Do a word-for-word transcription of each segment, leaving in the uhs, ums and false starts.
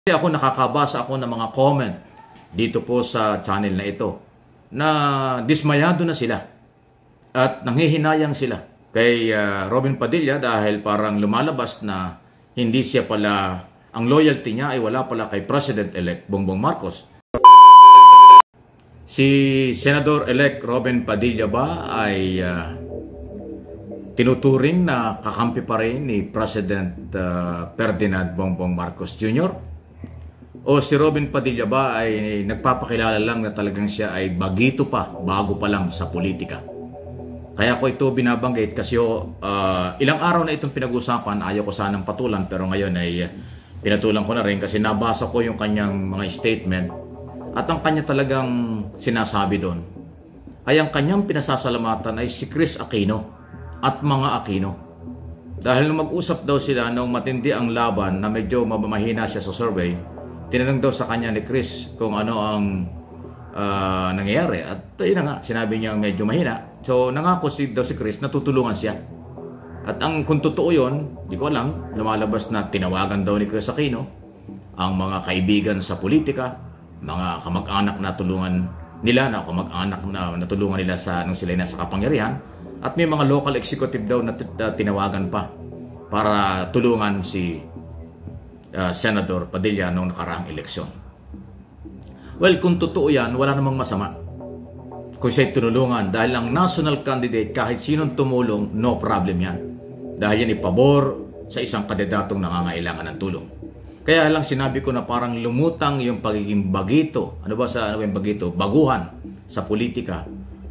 Kasi ako nakakabasa ako ng mga comment dito po sa channel na ito na dismayado na sila at nanghihinayang sila kay uh, Robin Padilla dahil parang lumalabas na hindi siya pala, ang loyalty niya ay wala pala kay President-elect Bongbong Marcos. Si Senador-elect Robin Padilla ba ay uh, tinuturing na kakampi pa rin ni President uh, Ferdinand Bongbong Marcos Junior? O si Robin Padilla ba ay nagpapakilala lang na talagang siya ay bagito pa, bago pa lang sa politika? Kaya ko ito binabanggit kasi uh, ilang araw na itong pinag-usapan, ayaw ko sanang patulan pero ngayon ay pinatulan ko na rin kasi nabasa ko yung kanyang mga statement at ang kanya talagang sinasabi doon ay ang kanyang pinasasalamatan ay si Chris Aquino at mga Aquino. Dahil nung mag-usap daw sila nung matindi ang laban na medyo mamahina siya sa survey, tinanong daw sa kanya ni Chris kung ano ang uh, nangyayari. At yun na nga, sinabi niya medyo mahina. So nangako si, daw si Chris na tutulungan siya. At ang kung totoo yun, di ko alam, lumalabas na tinawagan daw ni Chris Aquino ang mga kaibigan sa politika, mga kamag-anak na tulungan nila, na kamag-anak na natulungan nila sa nung sila nasa kapangyarihan. At may mga local executive daw na tinawagan pa para tulungan si Uh, Senador Padilla noong nakaraang eleksyon. Well, kung totoo yan, wala namang masama kung siya'y tinulungan dahil ang national candidate, kahit sinong tumulong, no problem yan. Dahil yan ipabor sa isang kandidatong nangangailangan ng tulong. Kaya lang sinabi ko na parang lumutang yung pagiging bagito. Ano ba sa ano yung bagito? Baguhan sa politika.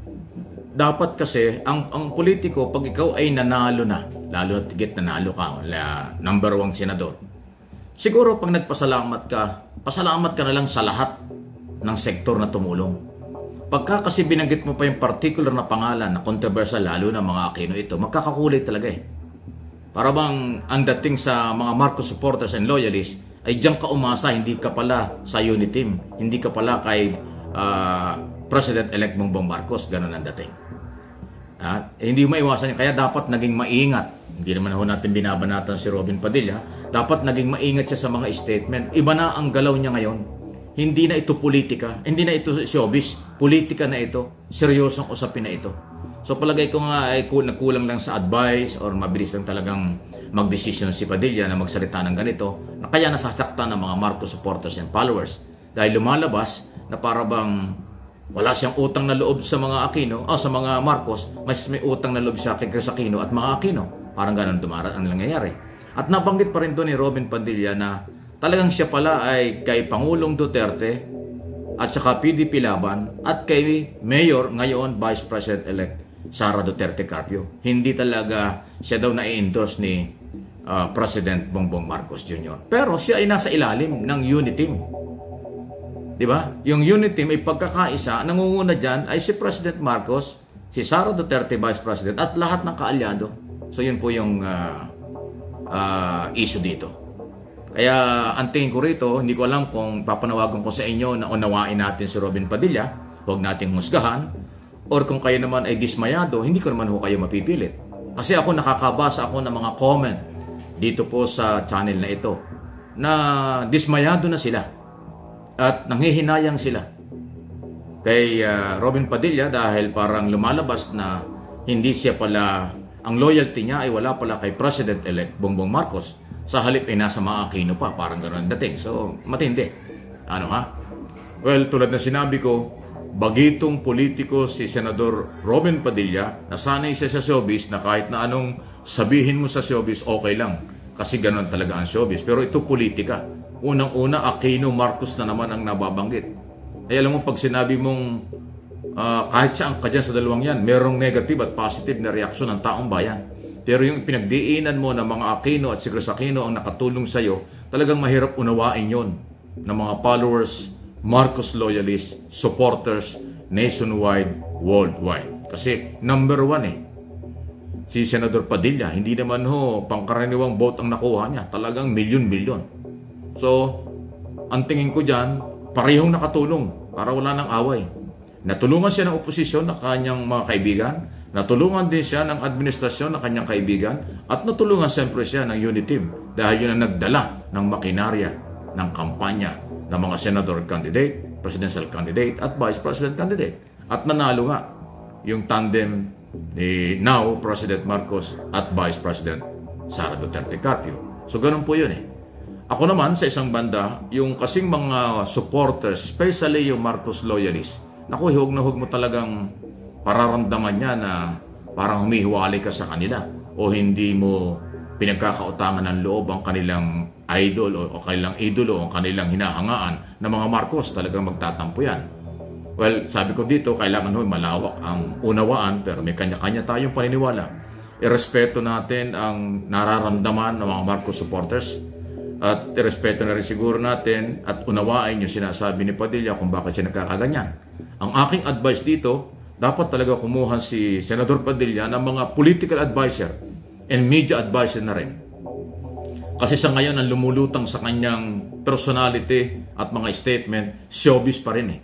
Dapat kasi, ang, ang politiko, pag ikaw ay nanalo na, lalo na tigit nanalo ka, wala, number one senador, siguro pag nagpasalamat ka, pasalamat ka na lang sa lahat ng sektor na tumulong. Pagka kasi binanggit mo pa yung particular na pangalan na controversial, lalo na mga Aquino ito, magkakakulay talaga eh. Para bang ang dating sa mga Marcos supporters and loyalists, ay diyan ka umasa, hindi ka pala sa unit team, hindi ka pala kay uh, President-elect Bongbong Marcos, ganun ang dating. At eh, hindi maiwasan niya, kaya dapat naging maingat. Hindi naman ho natin binabanatan si Robin Padilla. Dapat naging maingat siya sa mga statement. Iba na ang galaw niya ngayon. Hindi na ito politika. Hindi na ito showbiz. Politika na ito. Seryosong usapin na ito. So palagay ko nga ay nagkulang lang sa advice or mabilis lang talagang magdesisyon si Padilla na magsalita ng ganito. Na kaya nasasaktan ng mga Marcos supporters and followers. Dahil lumalabas na para bang wala siyang utang na loob sa mga Aquino, o sa mga Marcos, mas may utang na loob siya kay Chris Aquino at mga Aquino. Parang ganun dumarat ang nangyayari. At nabanggit pa rin doon ni Robin Padilla na talagang siya pala ay kay Pangulong Duterte at saka P D P Laban at kay Mayor ngayon Vice President-elect Sara Duterte Carpio. Hindi talaga siya daw na-endorse ni uh, President Bongbong Marcos Junior Pero siya ay nasa ilalim ng unit team. Diba? Yung unit team ay pagkakaisa, nangunguna dyan ay si President Marcos, si Sara Duterte Vice President at lahat ng kaalyado. So yun po yung uh, uh, issue dito. Kaya ang tingin ko rito, hindi ko alam kung papanawagan ko sa inyo na unawain natin si Robin Padilla, huwag nating husgahan, or kung kayo naman ay dismayado, hindi ko naman ho kayo mapipilit. Kasi ako nakakabasa ako ng mga comment dito po sa channel na ito na dismayado na sila at nanghihinayang sila kay uh, Robin Padilla dahil parang lumalabas na hindi siya pala, ang loyalty niya ay wala pala kay President-elect Bongbong Marcos. Sa halip ay nasa mga Aquino pa, parang gano'n dating. So, matindi. Ano ha? Well, tulad na sinabi ko, bagitong politiko si Senador Robin Padilla na sanay siya sa showbiz na kahit na anong sabihin mo sa showbiz, okay lang. Kasi gano'n talaga ang showbiz. Pero ito politika. Unang-una, Aquino Marcos na naman ang nababanggit. Ay alam mo, pag sinabi mong uh, kahit saan ka dyan sa dalawang yan, merong negative at positive na reaksyon ng taong bayan. Pero yung pinagdiinan mo ng mga Aquino at si Chris Aquino ang nakatulong sa'yo, talagang mahirap unawain yon ng mga followers, Marcos loyalists, supporters, nationwide, worldwide. Kasi number one eh, si Senador Padilla, hindi naman ho pangkaraniwang vote ang nakuha niya, talagang milyon-milyon. So, ang tingin ko dyan, parehong nakatulong para wala ng away. Natulungan siya ng oposisyon ng kanyang mga kaibigan, natulungan din siya ng administrasyon ng kanyang kaibigan, at natulungan siyempre siya ng unit team dahil yun ang nagdala ng makinarya ng kampanya ng mga senador candidate, presidential candidate at vice president candidate. At nanalo nga yung tandem ni now President Marcos at Vice President Sara Duterte Carpio. So ganun po yun eh. Ako naman sa isang banda, yung kasing mga supporters, especially yung Marcos loyalists, naku, hug na hug mo talagang pararamdaman niya na parang humihiwalay ka sa kanila o hindi mo pinagkakautangan ng loob ang kanilang idol o, o kanilang idolo o kanilang hinahangaan na mga Marcos. Talagang magtatampo yan. Well, sabi ko dito, kailangan ho malawak ang unawaan pero may kanya-kanya tayong paniniwala. Irespeto natin ang nararamdaman ng mga Marcos supporters at irespeto na rin siguro natin at unawain yung sinasabi ni Padilla kung bakit siya nagkakaganyan. Ang aking advice dito, dapat talaga kumuha si Senador Padilla ng mga political advisor and media advisor na rin. Kasi sa ngayon, ang lumulutang sa kanyang personality at mga statement, showbiz pa rin eh.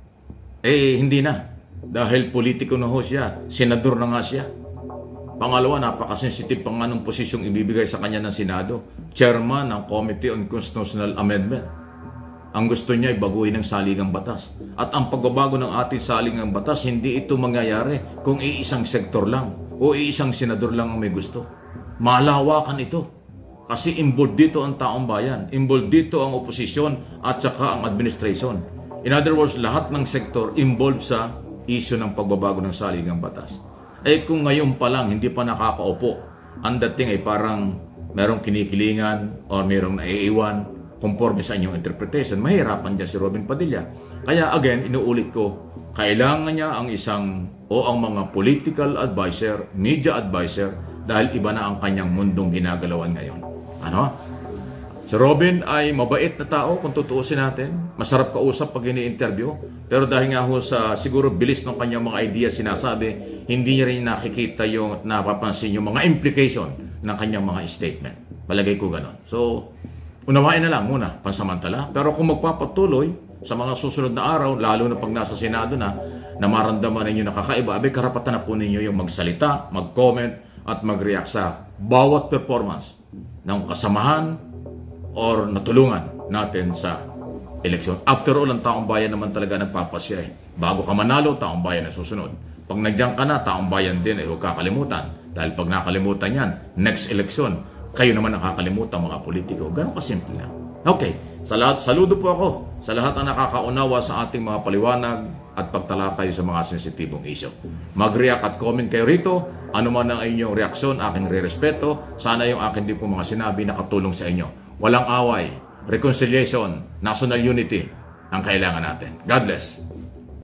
Eh, hindi na. Dahil politiko na ho siya. Senador na nga siya. Pangalawa, napaka-sensitive pa nga ng posisyong ibibigay sa kanya ng Senado. Chairman ng Committee on Constitutional Amendment. Ang gusto niya ay baguhin ang saligang batas. At ang pagbabago ng ating saligang batas, hindi ito mangyayari kung iisang sektor lang o iisang senador lang ang may gusto. Malawakan ito. Kasi involved dito ang taong bayan. Involved dito ang oposisyon at saka ang administration. In other words, lahat ng sektor involved sa issue ng pagbabago ng saligang batas. Eh kung ngayon pa lang hindi pa nakakaupo, ang dating ay parang merong kinikilingan o merong naiiwan conforme sa inyong interpretation, mahirapan dyan si Robin Padilla. Kaya again, inuulit ko, kailangan niya ang isang o ang mga political advisor, media advisor, dahil iba na ang kanyang mundong ginagalawan ngayon. Ano? Si Robin ay mabait na tao kung tutuusin natin. Masarap kausap pag ini-interview. Pero dahil nga ho sa siguro bilis ng kanyang mga idea sinasabi, hindi niya rin nakikita yung napapansin yung mga implication ng kanyang mga statement. Palagay ko ganon. So, unawain na lang muna, pansamantala. Pero kung magpapatuloy sa mga susunod na araw, lalo na pag nasa Senado na, na maramdaman ninyo nakakaiba, abay karapatan na po ninyo yung magsalita, mag-comment, at mag-react sa bawat performance ng kasamahan or natulungan natin sa eleksyon. After all, ang taong bayan naman talaga nagpapasya eh. Bago ka manalo, taong bayan na susunod. Pag nandiyan ka na, taong bayan din eh, huwag kakalimutan. Dahil pag nakalimutan yan, next election, kayo naman nakakalimutan mga politiko. Ganun kasimple lang. Okay, sa lahat, saludo po ako sa lahat ang nakakaunawa sa ating mga paliwanag at pagtalakay sa mga sensitibong issue. Mag-react at comment kayo rito. Ano man ang inyong reaksyon, aking re-respeto. Sana yung akin din po mga sinabi nakatulong sa inyo. Walang away, reconciliation, national unity ang kailangan natin. God bless.